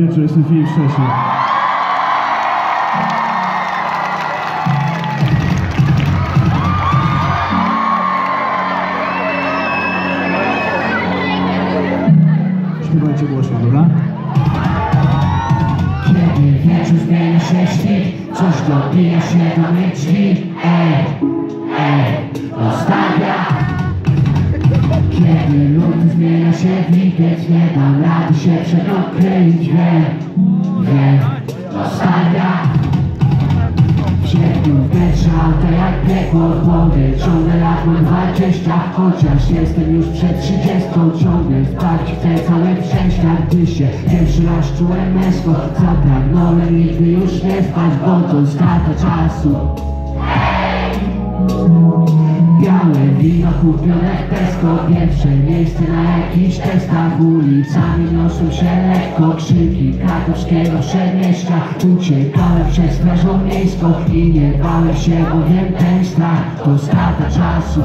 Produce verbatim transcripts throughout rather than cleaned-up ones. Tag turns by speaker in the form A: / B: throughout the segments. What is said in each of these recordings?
A: wieczór, jestem Filip Szczesny. Śpiewajcie głośno, dobra?
B: Kiedy wieczór zmienia się świt, coś dobija się do mych drzwi. Ej, ej, nostalgia. Kiedy luty zmienia się w lipiec, nie dam rady się przekroczyć. Wiem, wiem, nostalgia. W sierpniu wnętrza auta jak piekło w głowie. Ciągle lat mam dwadzieścia, chociaż jestem już przed trzydziestką. Ciągle spać chcę całe szczęścia. Gdy się pierwszy raz czułem męsko, zapragnąłem nigdy już nie spać, bo to strata czasu. Białe wino kupione w Tesco, pierwsze miejsce na jakichś testach. Ulicami niosą się lekko krzyki krakowskiego przedmieścia. Uciekałem przez strażą miejską i nie bałem się, bo wiem, ten strach to strata czasu.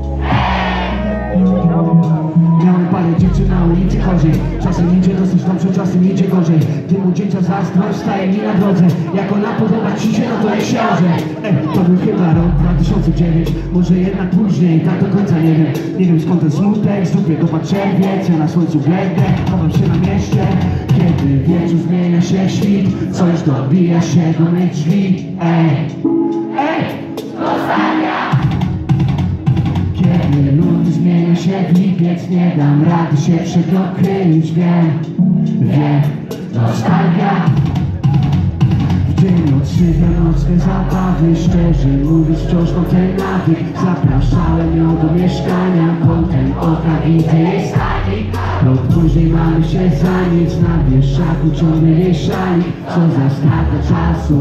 A: Miałem parę dziewczyn na ulicy chodziej. Czasem idzie dosyć dobrze, czasem idzie gorzej. Gdy młodzieńcza zazdrość staje mi na drodze. Jak ona podoba ci się, no to nie książę. Ej, to był chyba rok dwa tysiące dziewięć. Może jednak później, tak do końca nie wiem. Nie wiem skąd ten smutek, z dupie kopa czerwiec. Ja na słońcu blednę, chowam się na mieście. Kiedy wieczór zmienia się w świt, coś dobija się do mych drzwi. Ej, ej,
B: Nostalgia.
A: kiedy luty zmienia się w lipiec, nie dam rady się przekroczyć. Wiem, wiem,
B: Nostalgia.
A: w dzień odsypiam nocne zabawy. Szczerze mówiąc wciąż mam ten nawyk. Zapraszałem ją do mieszkania, kątem oka widzę jej stanik. Rok później mamy się za nic, na wieszaku ciągle jej szalik. Co za strata czasu.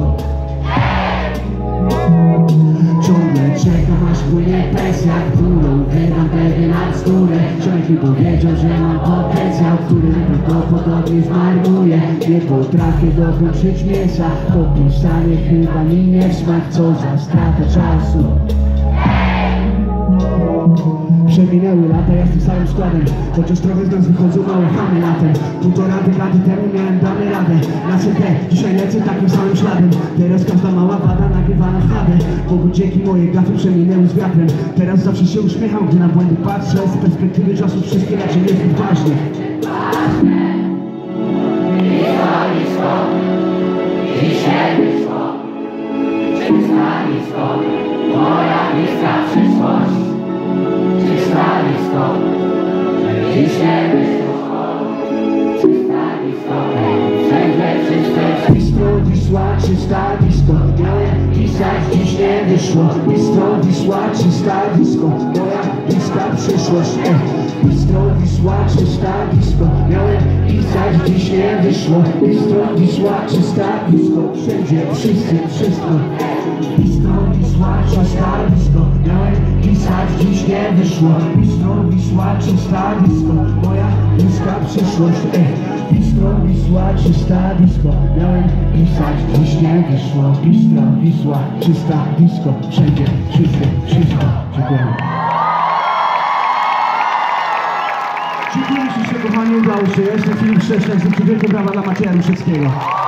A: Ciągle czekam aż płynie pensja, którą wydam pewnie na bzdurę. Człowiek mi powiedział, że mam potencjał, który najprawdopodobniej zmarnuję. Nie potrafię dokończyć mięsa, to pisanie chyba mi nie w smak. Co za strata czasu. Przeminęły lata, ja z tym samym składem. Chociaż trochę z nas wychodzą małe chamy latem. Półtora dekady temu miałem dane radę. Na C D, dzisiaj lecę takim samym śladem. Teraz każda mała wada nagrywana w H D. Bogu dzięki moje gafy przeminęły z wiatrem. Teraz zawsze się uśmiecham, gdy na błędy patrzę. Z perspektywy czasu wszystkie raczej nie zbyt ważne.
B: Dzisiaj wyszło, czysta blisko, moja bliska przyszłość. Czysta blisko, dzisiaj wyszło, czysta blisko, wszędzie czyste.
A: Bistro Wisła, czysta disco. Miałem pisać, dziś nie wyszło. Bistro Wisła, czysta disco. Moja bliska przyszłość. Ej. Bistro Wisła, czysta disco. Miałem pisać, dziś nie wyszło. Bistro Wisła, czysta disco. Wszędzie, wszyscy, wszystko. Bistro Wisła, czysta disco. Miałem pisać, dziś nie wyszło. Bistro Wisła, czysta disco. Moja bliska przyszłość. Ej. Bistro Wisła, czysta disco. Miałem pisać, dziś nie wyszło. Bistro Wisła, czysta disco. Wszędzie, wszyscy, wszystko. Dziękujemy. Dziękuję ślicznie, kochani, udało się. Ja jestem Filip Szczesny, wielkie brawa dla Macieja Ruszewskiego.